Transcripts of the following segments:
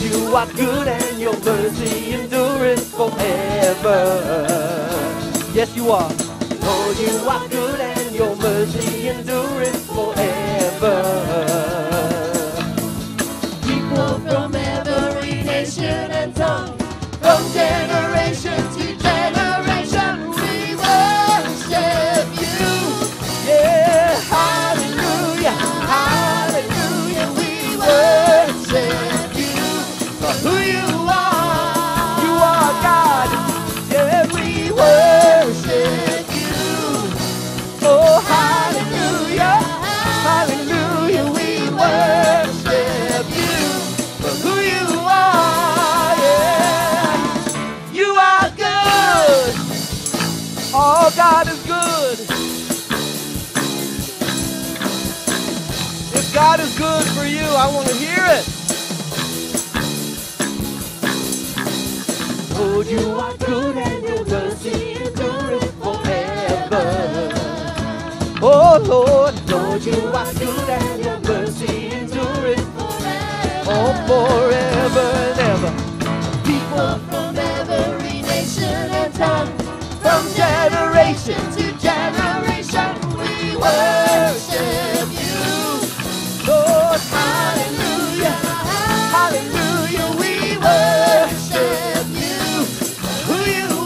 you are good and your mercy endureth forever. Yes, you are. Lord, you are good and your mercy endureth forever. People from every nation and tongue, from generation to generation, we worship you. Yeah, hallelujah, hallelujah, we worship you for who you are. You are God. Yeah, we worship you. Oh, hallelujah, hallelujah, we worship you for who you are. Yeah, you are good. Oh, God is good. If God is good for you, I want to hear it. Lord, you are good and your mercy endureth forever. Oh, Lord, Lord, you are good and your mercy endureth forever. Oh, forever and ever. People from every nation and tongue, from generation to generation, we worship you. Lord, hallelujah, hallelujah, we worship you. For who you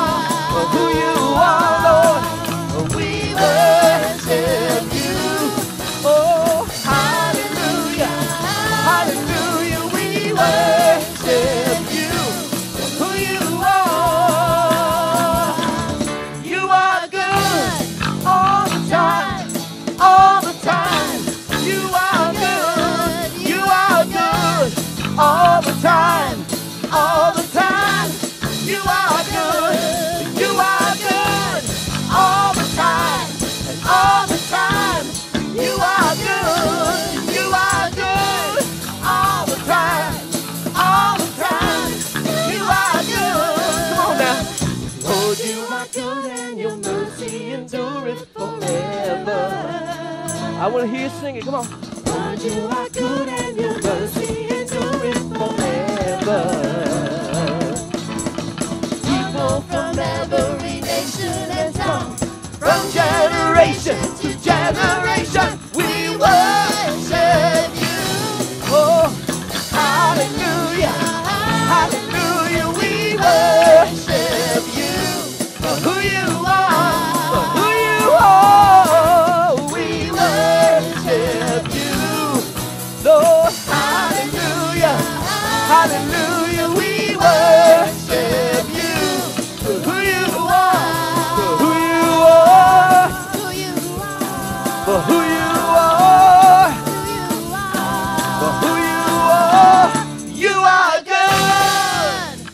are, Lord, we worship you. Oh, hallelujah, hallelujah, we worship you. For who you are. You are good all the time, all the time. You are good, you are good all the time, all the time. You are good, you are good all the time, and all the time. You are good, you are good all the time, all the time. You are good. Come on now. Lord, you are good and your mercy endureth forever. I want to hear you sing it. Come on. Lord, you are good and your mercy endureth forever. People from every nation and tongue, from generation to generation, we worship you. Oh, hallelujah, hallelujah, we worship you for who you are, for who you are. We worship you, Lord, hallelujah, hallelujah, we worship you for who you are, for who you are, for who you are, for who you are. You are good.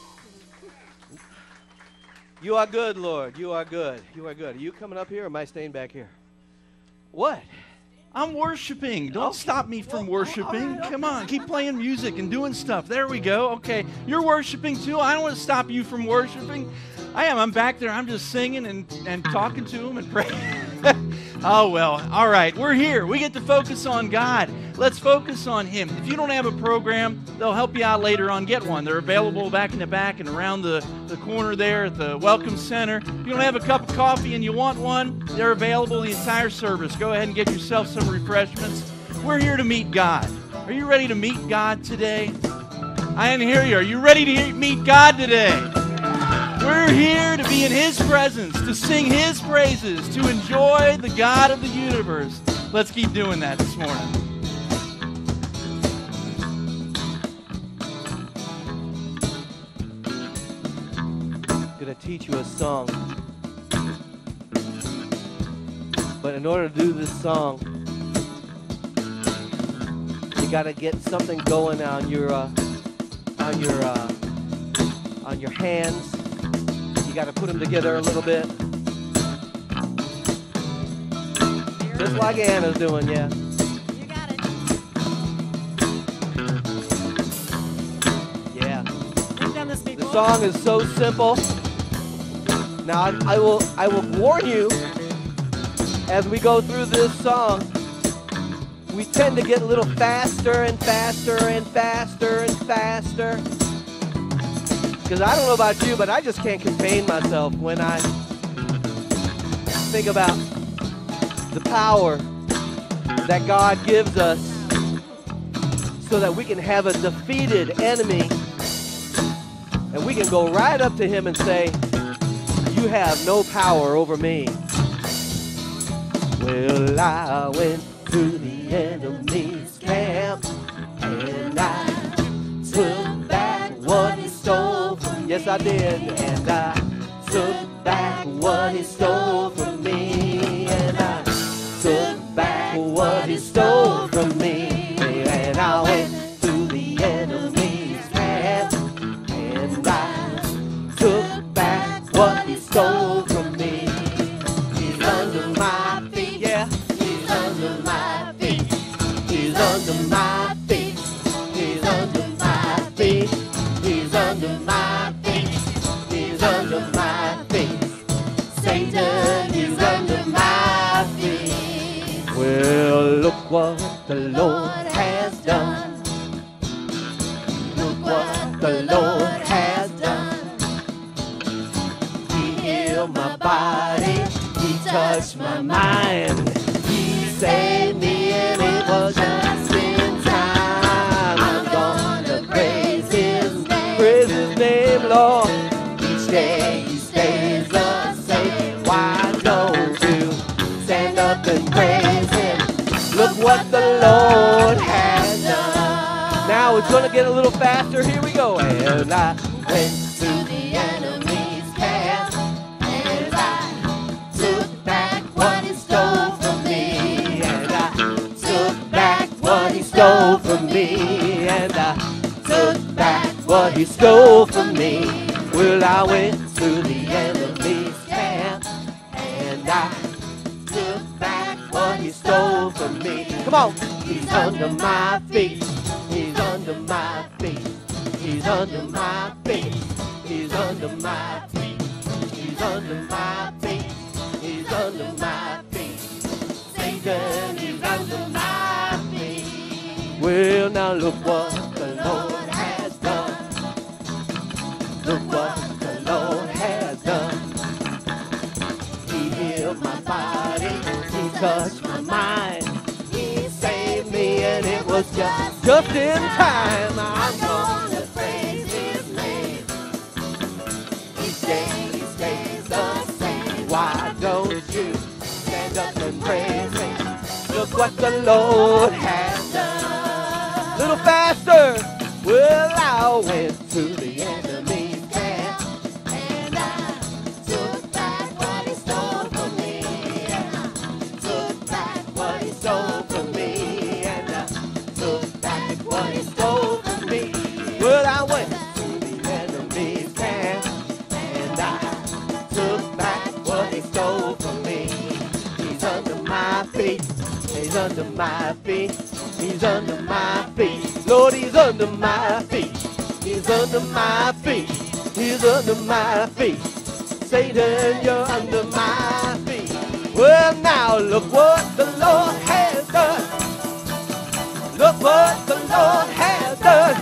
You are good, Lord. You are good. You are good. Are you coming up here or am I staying back here? What? I'm worshiping. Don't stop me from worshiping. Come on, keep playing music and doing stuff. There we go. Okay, you're worshiping too. I don't want to stop you from worshiping. I am. I'm back there. I'm just singing and talking to him and praying. Oh, well, all right. We're here. We get to focus on God. Let's focus on Him. If you don't have a program, they'll help you out later on. Get one. They're available back in the back and around the corner there at the Welcome Center. If you don't have a cup of coffee and you want one, they're available the entire service. Go ahead and get yourself some refreshments. We're here to meet God. Are you ready to meet God today? I didn't hear you. Are you ready to meet God today? We're here to be in His presence, to sing His praises, to enjoy the God of the universe. Let's keep doing that this morning. I'm going to teach you a song. But in order to do this song, you got to get something going on your hands. You got to put them together a little bit. Just like Anna's doing, yeah. You got it. Yeah. We've done this before. The song is so simple. Now I will warn you as we go through this song. we tend to get a little faster and faster and faster and faster. Because I don't know about you, but I just can't contain myself when I think about the power that God gives us so that we can have a defeated enemy and we can go right up to him and say, you have no power over me. Well, I went to the enemy's camp and I took back what he stole from me. Yes, I did. And I took back what he stole from me. And I took back what he stole from me. And I went to the enemy's camp and I took back what he stole from me. He's under my feet, yeah. He's under my feet. He's under my feet. He's under my feet. He's under my feet. He's under my feet. Satan is under my feet. Well, look what the Lord has done. Look what the Lord has done. He healed my body. He touched my mind. He saved me and it was just in time. I'm gonna praise his name, Lord. Each day he stays the same. Why don't you stand up and praise him? Look what the Lord has done. Now it's gonna get a little faster. Here we go. And I went to the enemy's camp and I took back what he stole from me. And I took back what he stole from me. And I took back what he stole from me. Well, I went to the enemy's camp and I took back what he stole from me. Come on. He's under my feet. He's under my feet. He's under my feet. He's under my feet. He's under my feet. He's under my feet. Satan is under my feet. Well, now look what the Lord has done. Look what the Lord has done. He healed my body. He touched my mind. He saved me and it was just in time. I'm gonna praise his name. Each day he stays the same. Why don't you stand up and praise him? Look what the Lord has done. Little faster. Well, I went to the enemy's camp and I took back what he stole from me. And I took back what he stole from me. And I took back what he stole from me. Well, I went to the enemy's camp and I took back what he stole from me. He's under my feet. He's under my feet. He's under my feet. Lord, he's under my feet. He's under my feet. He's under my feet. Satan, you're under my feet. Well, now look what the Lord has done. Look what the Lord has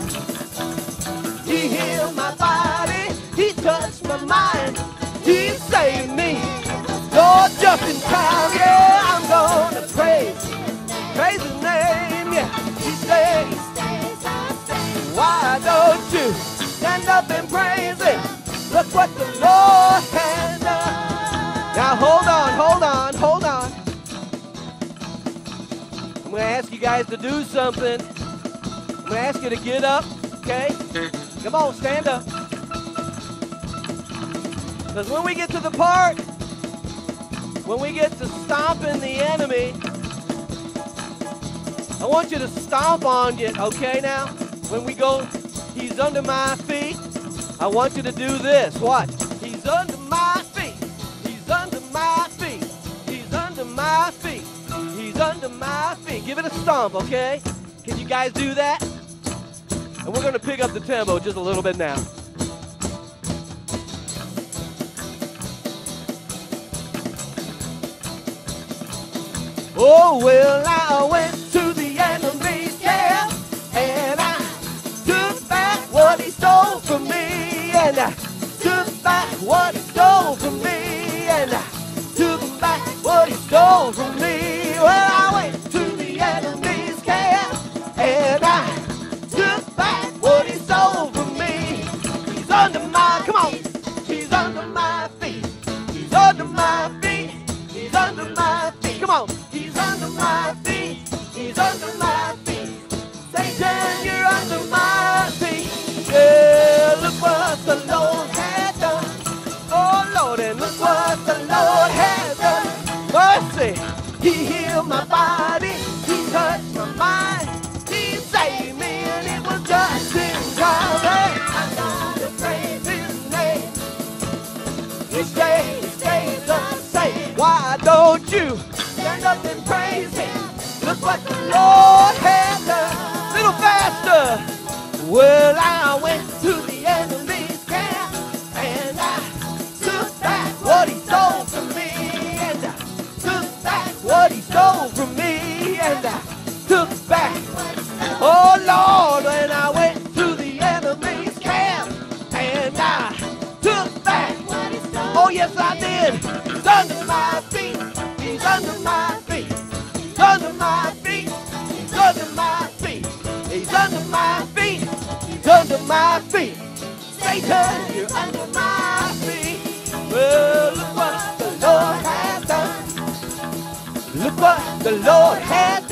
done. He healed my body. He touched my mind. He saved me. Lord, just in time. Yeah, I'm gonna praise his name. Yeah, he stays. Why don't you stand up and praise him? Look what the Lord has done. Now hold on. I'm going to ask you guys to do something. I'm going to ask you to get up, okay? Come on, stand up. Because when we get to the part, when we get to stomping the enemy, I want you to stomp on it, okay now? When we go, he's under my feet, I want you to do this. Watch. He's under my feet. He's under my feet. He's under my feet. He's under my feet. Give it a stomp, okay? Can you guys do that? And we're going to pick up the tempo just a little bit now. Oh, well, I went to the and took back what he stole from me, and took back what he stole from me. Well, I went to the enemy's camp, and I took back what he stole from me. He's under my, come on, he's under my feet. He's under my feet. He's under my feet. Come on, he's under my feet. He's under my feet. Satan, you're under my feet. Yeah, look what the Lord has done. Oh, Lord, and look what the Lord has done. Mercy, he healed my body. He touched my mind. He saved me, and it was just in time. Hey, I gotta praise his name. Each day he stays the same. Why don't you stand up and praise him? Look what the Lord has done. Little faster. Well, I went to the enemy's camp, and I took back what he stole from me, and I took back what he stole from me, and I took back, oh Lord, when I went to the enemy's camp, and I took back what he stole. Oh yes, I did. He's under my feet. He's under my feet. He's under my feet. He's under my feet. He's under my feet. He's under my feet. Satan, you're under my feet. Well, look what the Lord has done. Look what the Lord has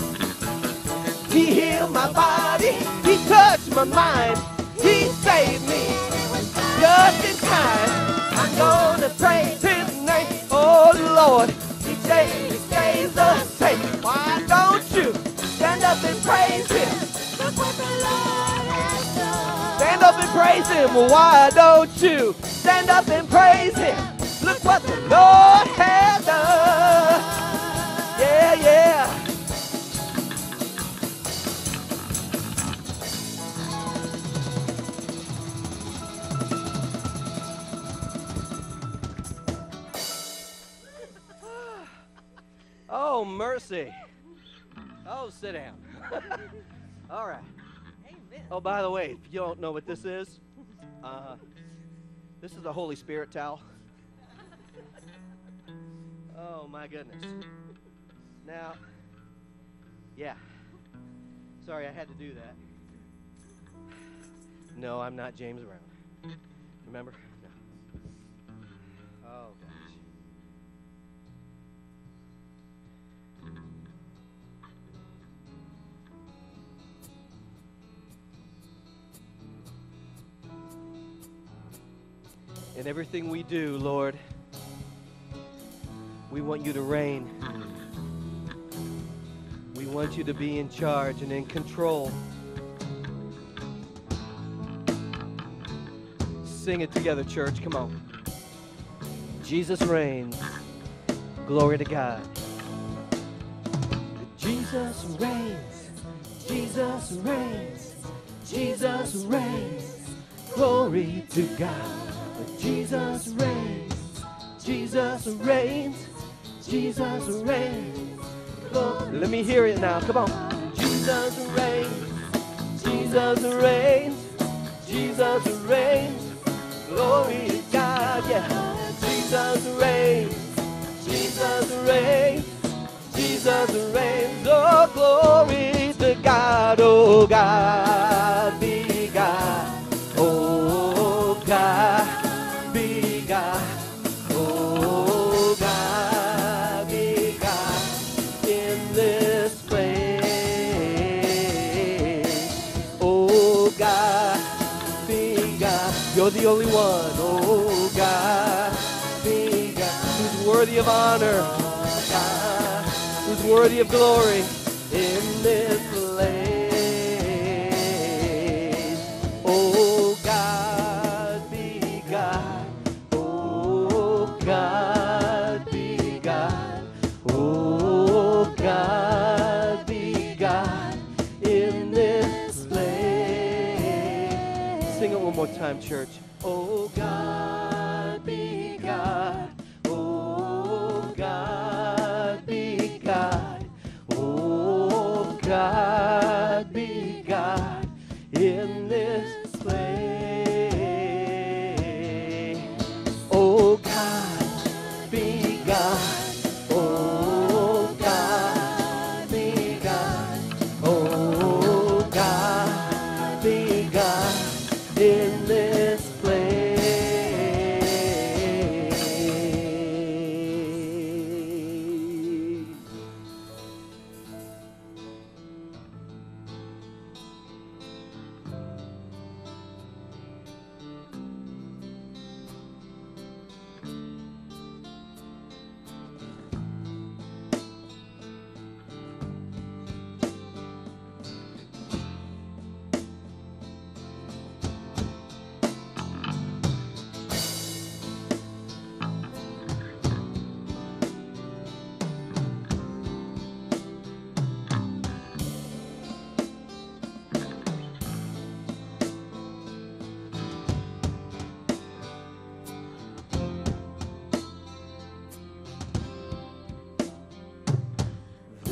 done. He healed my body. He touched my mind. He saved me just in time. I'm gonna praise his name. Oh, Lord, each day he stays the same. Why don't you stand up and praise him? Look what the Lord has done. Stand up and praise him. Why don't you stand up and praise him? Look what the Lord has done. Yeah, yeah. Oh, mercy. Oh, sit down. All right. Amen. Oh, by the way, if you don't know what this is a Holy Spirit towel. Oh, my goodness. Now, yeah. Sorry, I had to do that. No, I'm not James Brown. Remember? No. Oh, gosh. In everything we do, Lord, we want you to reign. We want you to be in charge and in control. Sing it together, church. Come on. Jesus reigns. Glory to God. Jesus reigns. Jesus reigns. Jesus reigns. Glory to God. Jesus reigns. Jesus reigns. Jesus reigns. Let me hear it now. Come on. Jesus reigns. Jesus reigns. Jesus reigns. Glory to God. Yeah. Jesus reigns. Jesus reigns. Jesus reigns. Oh, glory to God. Oh, God be God. Oh, God be God. Oh, God be God in this place. Oh, God be God. You're the only one. Oh, God be God. Who's worthy of honor. God, who's worthy of glory in this place. Oh, God be God. Oh, God be God. Oh, God be God in this place. Sing it one more time, church. Oh, God be God. Oh, God be God. Oh, God be God in this place.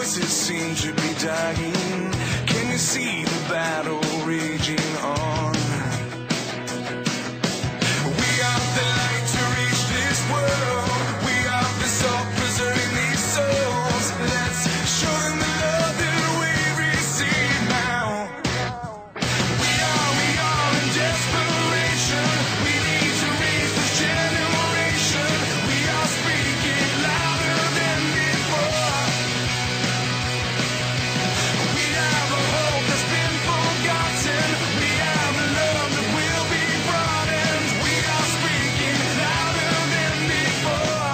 voices seem to be dying. Can you see the battle raging on? We are the light to reach this world. We are the salt preserving these souls. Let's show them the love that we receive now. We are in desperation. We need to reach this generation. We are speaking louder than before. We have a hope that's been forgotten. We have a love that will be broadened. We are speaking louder than before.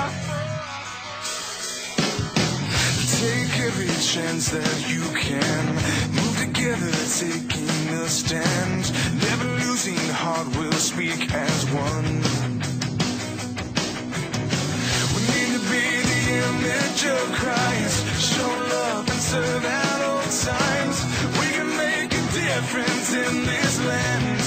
Take every chance that you can. Move together, taking a stand. Never losing heart, we'll speak as one. We need to be the image of Christ. Show love and serve at all times. We can make a difference in this land.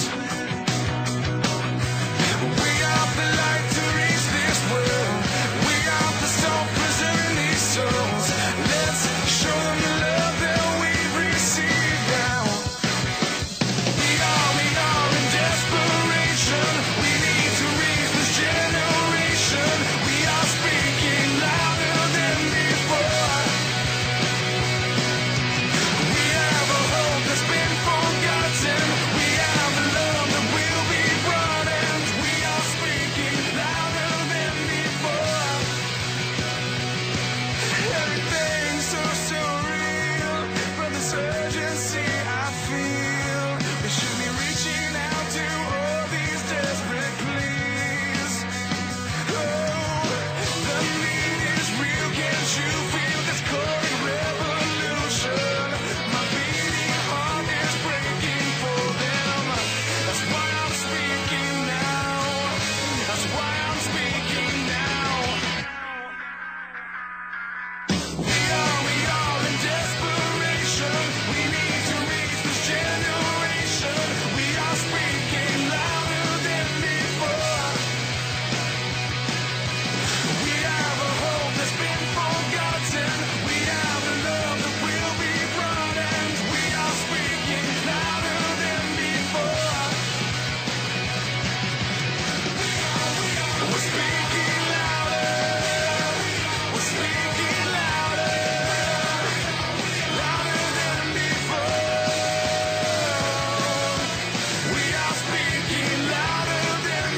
We are the light to reach this world. We are the salt preserving these souls. Let's show them the love that we've received now. We are in desperation. We need to reach this generation. We are speaking louder than before. We have a hope that's been forgotten. We have a love that will be broadened. We are speaking louder than before. Everything's so real. From this urgency I feel, we should be reaching out to all these desperate pleas. Oh, the need is real. Can't you feel this calling revolution? My beating heart is breaking for them. That's why I'm speaking now. That's why I'm speaking now. We are in desperation. We need to reach this generation. We are speaking louder than before. We have a hope that's been forgotten. We have a love that will be broadened. We are speaking louder than before. We're speaking louder. We're speaking louder. Louder than before. We are speaking louder than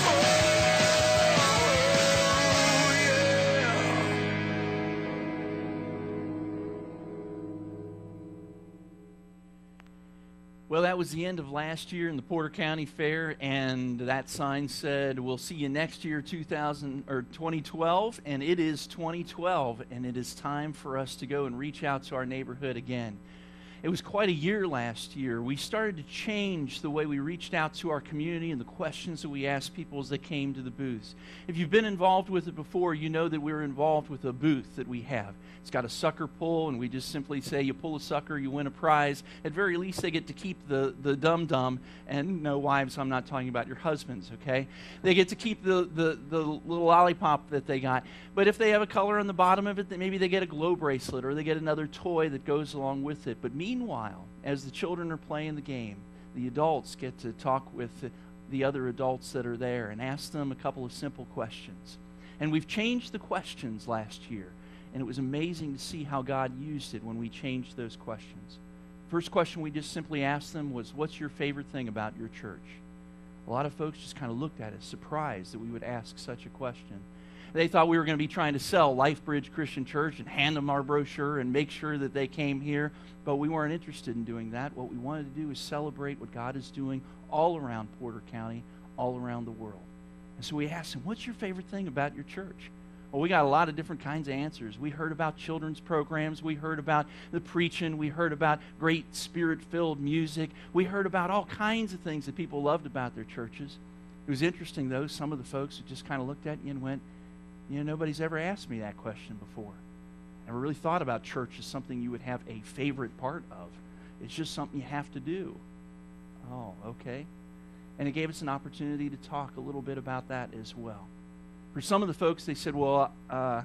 Well, that was the end of last year in the Porter County Fair, and that sign said, "We'll see you next year, 2012," and it is 2012, and it is time for us to go and reach out to our neighborhood again. It was quite a year last year. We started to change the way we reached out to our community and the questions that we asked people as they came to the booths. If you've been involved with it before, you know that we're involved with a booth that we have. It's got a sucker pull, and we just simply say, you pull a sucker, you win a prize. At very least, they get to keep the dum-dum, and no, wives, I'm not talking about your husbands, okay? They get to keep the little lollipop that they got. But if they have a color on the bottom of it, then maybe they get a glow bracelet, or they get another toy that goes along with it. But meanwhile, as the children are playing the game, the adults get to talk with the other adults that are there and ask them a couple of simple questions. And we've changed the questions last year, and it was amazing to see how God used it when we changed those questions. First question we just simply asked them was, what's your favorite thing about your church? A lot of folks just kind of looked at us, surprised that we would ask such a question. They thought we were going to be trying to sell LifeBridge Christian Church and hand them our brochure and make sure that they came here, but we weren't interested in doing that. What we wanted to do is celebrate what God is doing all around Porter County, all around the world. And so we asked them, what's your favorite thing about your church? Well, we got a lot of different kinds of answers. We heard about children's programs. We heard about the preaching. We heard about great spirit-filled music. We heard about all kinds of things that people loved about their churches. It was interesting, though, some of the folks who just kind of looked at you and went, you know, nobody's ever asked me that question before. I never really thought about church as something you would have a favorite part of. It's just something you have to do. Oh, okay. And it gave us an opportunity to talk a little bit about that as well. For some of the folks, they said, well,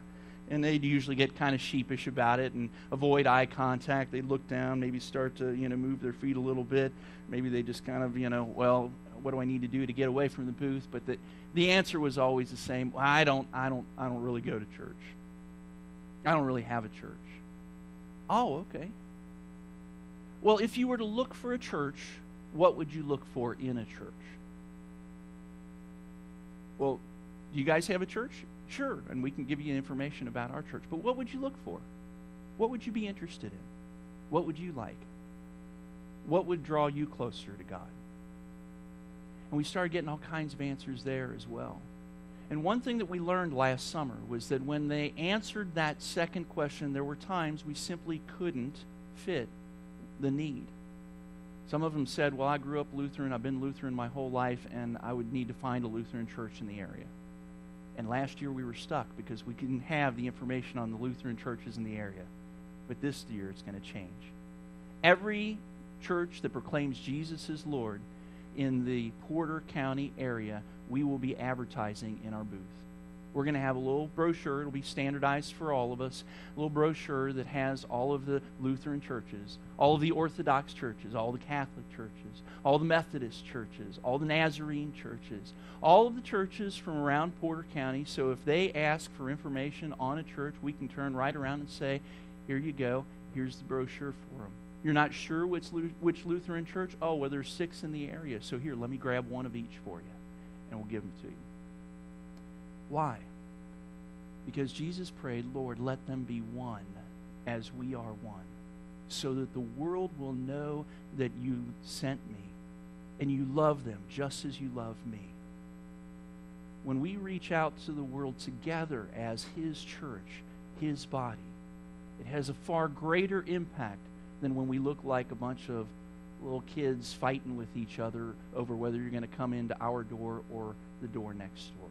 And they'd usually get kind of sheepish about it and avoid eye contact. They'd look down, maybe start to, move their feet a little bit. Maybe they just kind of, well, what do I need to do to get away from the booth? But the answer was always the same. Well, I don't really go to church. I don't really have a church. Oh, okay. Well, if you were to look for a church, what would you look for in a church? Well, do you guys have a church? Sure, and we can give you information about our church. But what would you look for? What would you be interested in? What would you like? What would draw you closer to God? And we started getting all kinds of answers there as well. And one thing that we learned last summer was that when they answered that second question, there were times we simply couldn't fit the need. Some of them said, well, I grew up Lutheran, I've been Lutheran my whole life, and I would need to find a Lutheran church in the area. And last year we were stuck because we didn't have the information on the Lutheran churches in the area. But this year it's going to change. Every church that proclaims Jesus as Lord in the Porter County area, we will be advertising in our booth. We're going to have a little brochure. It'll be standardized for all of us. A little brochure that has all of the Lutheran churches, all of the Orthodox churches, all the Catholic churches, all the Methodist churches, all the Nazarene churches, all of the churches from around Porter County. So if they ask for information on a church, we can turn right around and say, here you go. Here's the brochure for them. You're not sure which Lutheran church? Oh, well, there's 6 in the area. So here, let me grab one of each for you, and we'll give them to you. Why? Because Jesus prayed, Lord, let them be one as we are one, so that the world will know that you sent me and you love them just as you love me. When we reach out to the world together as His church, His body, it has a far greater impact than when we look like a bunch of little kids fighting with each other over whether you're going to come into our door or the door next door.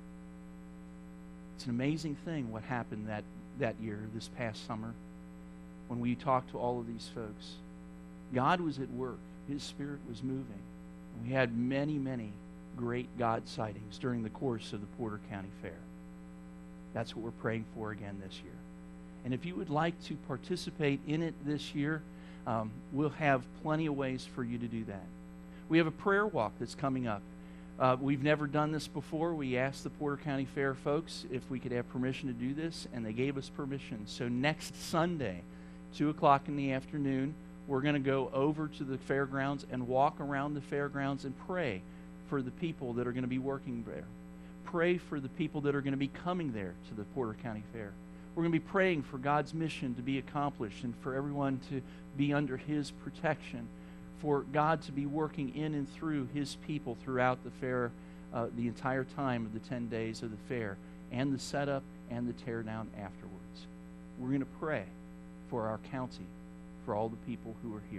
It's an amazing thing what happened that year, this past summer, when we talked to all of these folks. God was at work. His Spirit was moving. And we had many, many great God sightings during the course of the Porter County Fair. That's what we're praying for again this year. And if you would like to participate in it this year, we'll have plenty of ways for you to do that. We have a prayer walk that's coming up. We've never done this before. We asked the Porter County Fair folks if we could have permission to do this, and they gave us permission. So next Sunday, 2 o'clock in the afternoon, we're going to go over to the fairgrounds and walk around the fairgrounds and pray for the people that are going to be working there. Pray for the people that are going to be coming there to the Porter County Fair. We're going to be praying for God's mission to be accomplished and for everyone to be under His protection, for God to be working in and through His people throughout the fair, the entire time of the 10 days of the fair, and the setup and the teardown afterwards. We're going to pray for our county, for all the people who are here.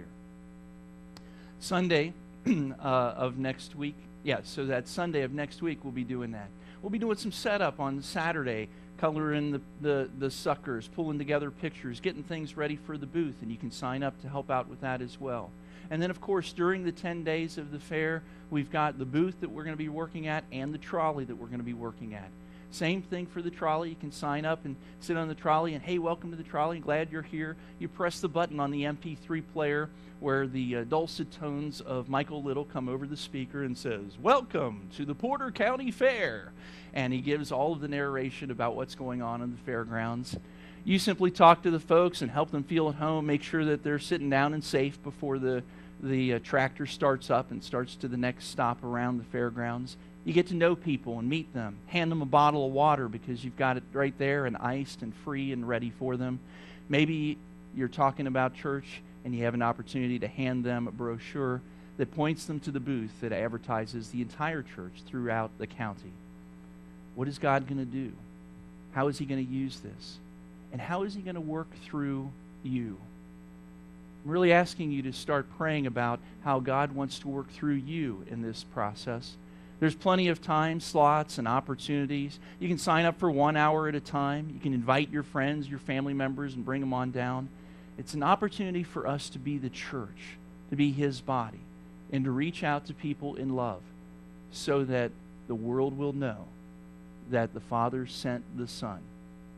Sunday of next week, so that Sunday of next week we'll be doing that. We'll be doing some setup on Saturday, coloring the suckers, pulling together pictures, getting things ready for the booth, and you can sign up to help out with that as well. And then, of course, during the 10 days of the fair, we've got the booth that we're going to be working at and the trolley that we're going to be working at. Same thing for the trolley. You can sign up and sit on the trolley and, hey, welcome to the trolley. Glad you're here. You press the button on the MP3 player where the dulcet tones of Michael Little come over the speaker and says, welcome to the Porter County Fair. And he gives all of the narration about what's going on in the fairgrounds. You simply talk to the folks and help them feel at home, make sure that they're sitting down and safe before the tractor starts up and starts to the next stop around the fairgrounds. You get to know people and meet them. Hand them a bottle of water because you've got it right there and iced and free and ready for them. Maybe you're talking about church and you have an opportunity to hand them a brochure that points them to the booth that advertises the entire church throughout the county. What is God going to do? How is He going to use this? And how is He going to work through you? I'm really asking you to start praying about how God wants to work through you in this process. There's plenty of time slots and opportunities. You can sign up for 1 hour at a time. You can invite your friends, your family members, and bring them on down. It's an opportunity for us to be the church, to be His body, and to reach out to people in love so that the world will know that the Father sent the Son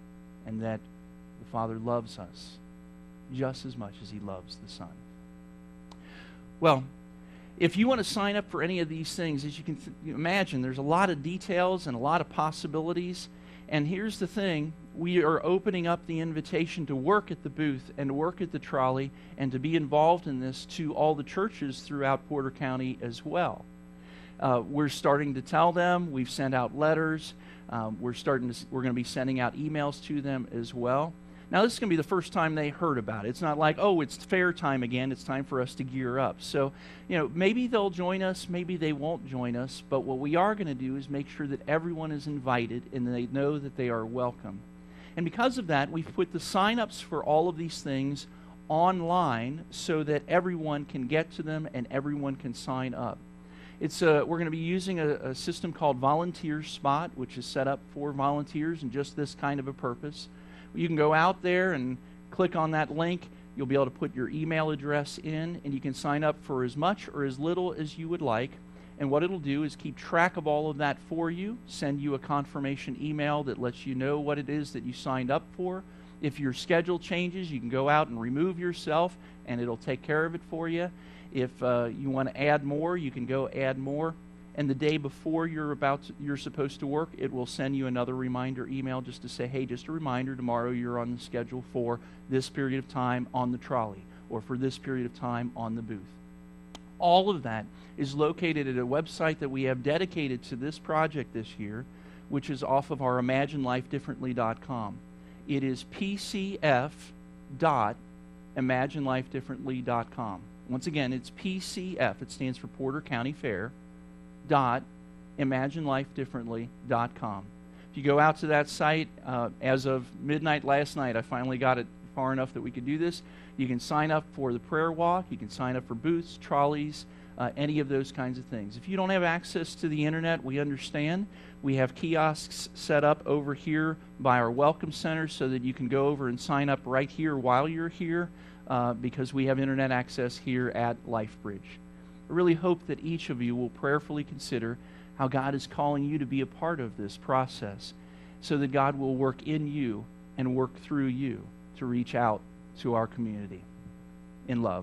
and that the Father loves us just as much as he loves the Son. Well, if you want to sign up for any of these things, as you can imagine, there's a lot of details and a lot of possibilities. And here's the thing, we are opening up the invitation to work at the booth and to work at the trolley and to be involved in this to all the churches throughout Porter County as well. We're starting to tell them, we've sent out letters, we're going to be sending out emails to them as well. Now, this is going to be the first time they heard about it. It's not like, oh, it's fair time again. It's time for us to gear up. So, maybe they'll join us. Maybe they won't join us. But what we are going to do is make sure that everyone is invited and they know that they are welcome. And because of that, we've put the sign-ups for all of these things online so that everyone can get to them and everyone can sign up. We're going to be using a system called Volunteer Spot, which is set up for volunteers and just this kind of a purpose. You can go out there and click on that link. You'll be able to put your email address in, and you can sign up for as much or as little as you would like. And what it'll do is keep track of all of that for you, send you a confirmation email that lets you know what it is that you signed up for. If your schedule changes, you can go out and remove yourself, and it'll take care of it for you. If you want to add more, you can go add more. And the day before you're supposed to work, it will send you another reminder email just to say, hey, just a reminder, tomorrow you're on the schedule for this period of time on the trolley or for this period of time on the booth. All of that is located at a website that we have dedicated to this project this year, which is off of our ImagineLifeDifferently.com. It is pcf.ImagineLifeDifferently.com. Once again, it's PCF. It stands for Porter County Fair. ImagineLifeDifferently.com. If you go out to that site, as of midnight last night, I finally got it far enough that we could do this. You can sign up for the prayer walk. You can sign up for booths, trolleys, any of those kinds of things. If you don't have access to the internet, we understand. We have kiosks set up over here by our welcome center so that you can go over and sign up right here while you're here because we have internet access here at LifeBridge. I really hope that each of you will prayerfully consider how God is calling you to be a part of this process so that God will work in you and work through you to reach out to our community in love.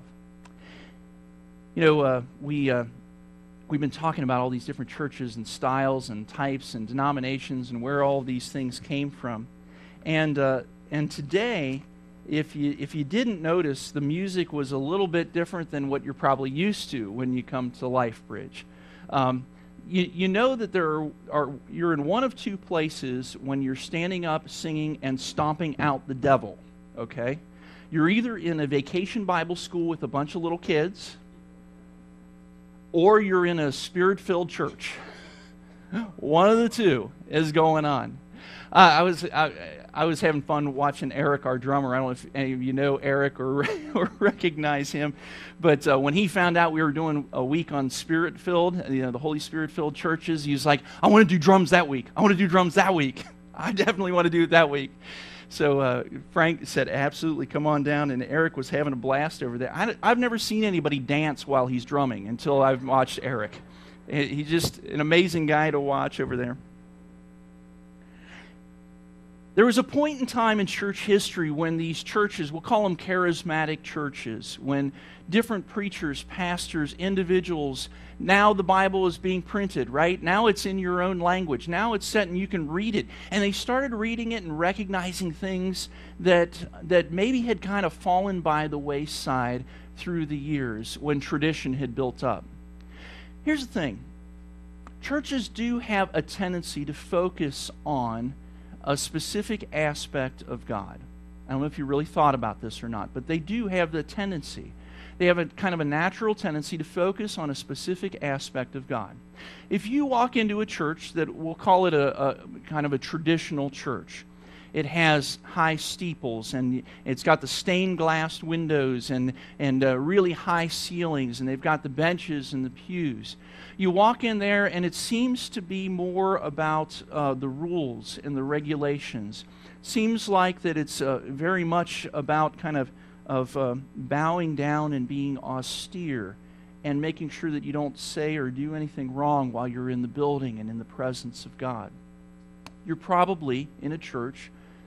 We've been talking about all these different churches and styles and types and denominations and where all these things came from. And today, if you didn't notice, the music was a little bit different than what you're probably used to when you come to LifeBridge. You know that you're in one of two places when you're standing up, singing, and stomping out the devil, okay? You're either in a vacation Bible school with a bunch of little kids, or you're in a spirit-filled church. One of the two is going on. I was having fun watching Eric, our drummer. I don't know if any of you know Eric or recognize him, but when he found out we were doing a week on Spirit-filled, the Holy Spirit-filled churches, he was like, I want to do drums that week. I want to do drums that week. I definitely want to do it that week. So Frank said, absolutely, come on down, and Eric was having a blast over there. I've never seen anybody dance while he's drumming until I've watched Eric. He's just an amazing guy to watch over there. There was a point in time in church history when these churches, we'll call them charismatic churches, when different preachers, pastors, individuals, now the Bible is being printed, right? Now it's in your own language. Now it's set and you can read it. And they started reading it and recognizing things that maybe had kind of fallen by the wayside through the years when tradition had built up. Here's the thing. Churches do have a tendency to focus on a specific aspect of God. I don't know if you really thought about this or not, but they do have the tendency. They have a kind of a natural tendency to focus on a specific aspect of God. If you walk into a church that we'll call it a kind of a traditional church, it has high steeples and it's got the stained glass windows and really high ceilings, and they've got the benches and the pews. You walk in there and it seems to be more about the rules and the regulations. Seems like that it's very much about kind of bowing down and being austere and making sure that you don't say or do anything wrong while you're in the building and in the presence of God. You're probably in a church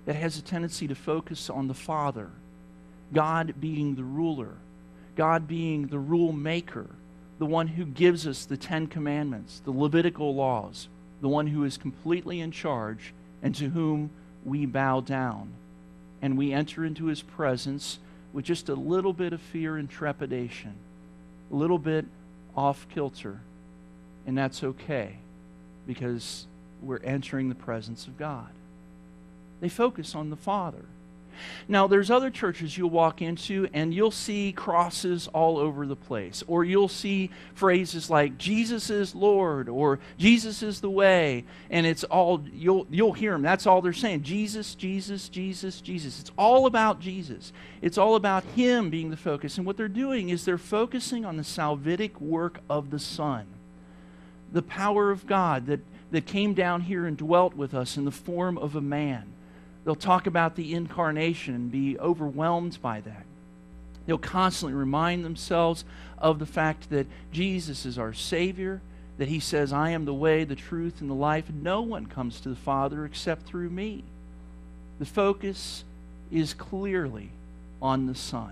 that has a tendency to focus on the Father, God being the ruler, God being the rule maker, the one who gives us the 10 Commandments, the Levitical laws, the one who is completely in charge and to whom we bow down. And we enter into His presence with just a little bit of fear and trepidation, a little bit off kilter. And that's okay, because we're entering the presence of God. They focus on the Father. Now, there's other churches you'll walk into and you'll see crosses all over the place. Or you'll see phrases like, Jesus is Lord, or Jesus is the way. And it's all, you'll hear them. That's all they're saying. Jesus, Jesus, Jesus, Jesus. It's all about Jesus. It's all about Him being the focus. And what they're doing is they're focusing on the salvific work of the Son. The power of God that came down here and dwelt with us in the form of a man. They'll talk about the incarnation and be overwhelmed by that. They'll constantly remind themselves of the fact that Jesus is our Savior, that He says, I am the way, the truth, and the life. No one comes to the Father except through me. The focus is clearly on the Son,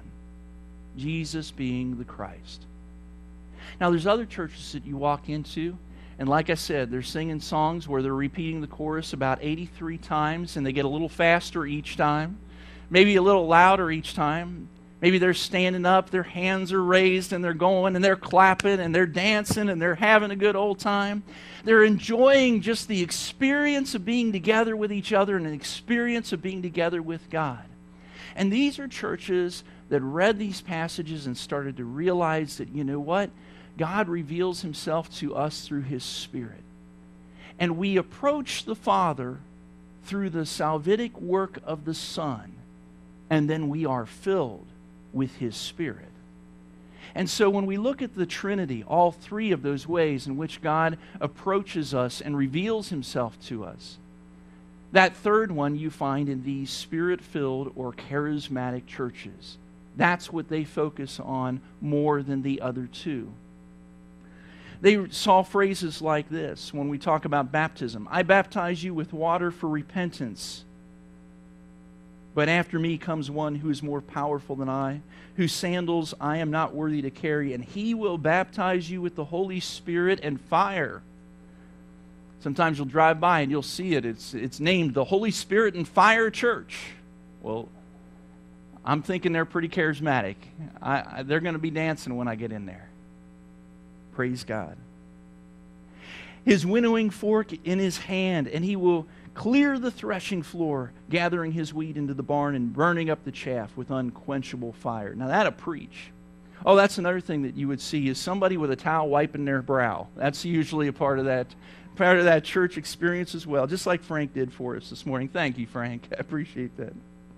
Jesus being the Christ. Now, there's other churches that you walk into, and like I said, they're singing songs where they're repeating the chorus about 83 times, and they get a little faster each time, maybe a little louder each time. Maybe they're standing up, their hands are raised, and they're going, and they're clapping, and they're dancing, and they're having a good old time. They're enjoying just the experience of being together with each other and an experience of being together with God. And these are churches that read these passages and started to realize that, you know what? God reveals Himself to us through His Spirit. And we approach the Father through the salvific work of the Son, and then we are filled with His Spirit. And so when we look at the Trinity, all three of those ways in which God approaches us and reveals Himself to us, that third one you find in these Spirit-filled or charismatic churches. That's what they focus on more than the other two. They saw phrases like this when we talk about baptism. I baptize you with water for repentance, but after me comes one who is more powerful than I, whose sandals I am not worthy to carry, and He will baptize you with the Holy Spirit and fire. Sometimes you'll drive by and you'll see it. It's named the Holy Spirit and Fire Church. Well, I'm thinking they're pretty charismatic. They're going to be dancing when I get in there. Praise God. His winnowing fork in His hand, and He will clear the threshing floor, gathering His wheat into the barn and burning up the chaff with unquenchable fire. Now that'll preach. Oh, that's another thing that you would see is somebody with a towel wiping their brow. That's usually a part of that church experience as well, just like Frank did for us this morning. Thank you, Frank. I appreciate that.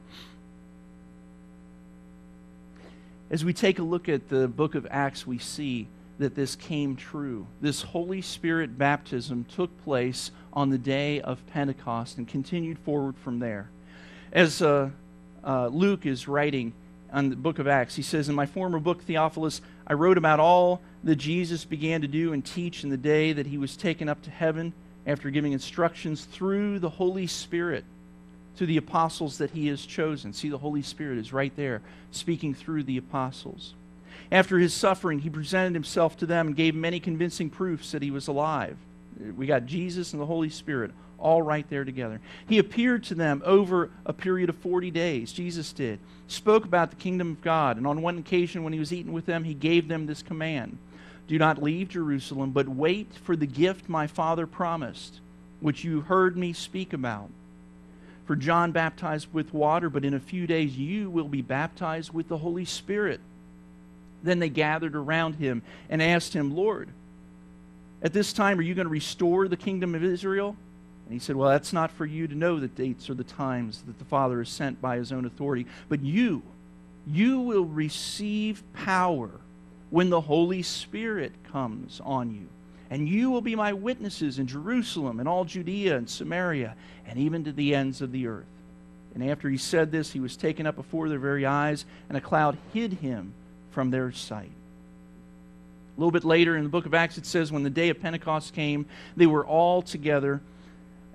As we take a look at the book of Acts, we see that this came true. This Holy Spirit baptism took place on the day of Pentecost and continued forward from there. As Luke is writing on the book of Acts, he says, in my former book, Theophilus, I wrote about all that Jesus began to do and teach in the day that He was taken up to heaven after giving instructions through the Holy Spirit to the apostles that He has chosen. See, the Holy Spirit is right there speaking through the apostles. After His suffering, He presented Himself to them and gave many convincing proofs that He was alive. We got Jesus and the Holy Spirit all right there together. He appeared to them over a period of 40 days. Jesus did. Spoke about the kingdom of God. And on one occasion when He was eating with them, He gave them this command. Do not leave Jerusalem, but wait for the gift my Father promised, which you heard me speak about. For John baptized with water, but in a few days you will be baptized with the Holy Spirit. Then they gathered around Him and asked Him, Lord, at this time are you going to restore the kingdom of Israel? And He said, well, that's not for you to know the dates or the times that the Father has sent by His own authority. But you will receive power when the Holy Spirit comes on you. And you will be my witnesses in Jerusalem and all Judea and Samaria and even to the ends of the earth. And after He said this, He was taken up before their very eyes, and a cloud hid Him from their sight. A little bit later in the book of Acts, it says, when the day of Pentecost came, they were all together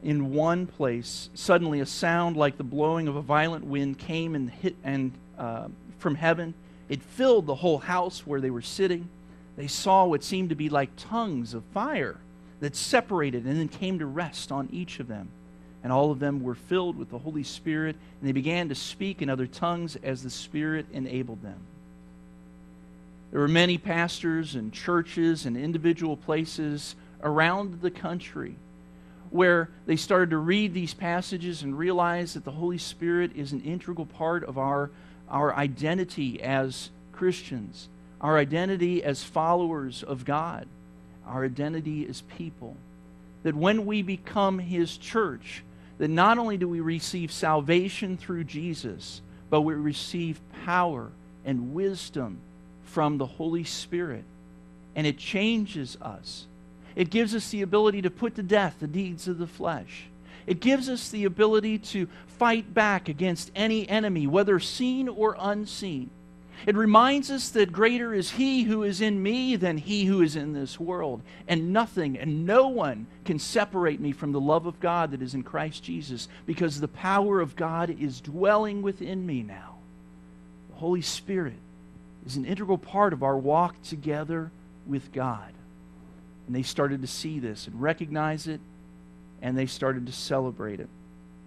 in one place, suddenly a sound like the blowing of a violent wind came and hit from heaven. It filled the whole house where they were sitting. They saw what seemed to be like tongues of fire that separated and then came to rest on each of them. And all of them were filled with the Holy Spirit, and they began to speak in other tongues as the Spirit enabled them. There were many pastors and churches and individual places around the country where they started to read these passages and realize that the Holy Spirit is an integral part of our identity as Christians, our identity as followers of God, our identity as people. That when we become His church, that not only do we receive salvation through Jesus, but we receive power and wisdom from the Holy Spirit. And it changes us. It gives us the ability to put to death the deeds of the flesh. It gives us the ability to fight back against any enemy, whether seen or unseen. It reminds us that greater is He who is in me than he who is in this world. And nothing and no one can separate me from the love of God that is in Christ Jesus, because the power of God is dwelling within me now. The Holy Spirit is an integral part of our walk together with God. And they started to see this and recognize it, and they started to celebrate it.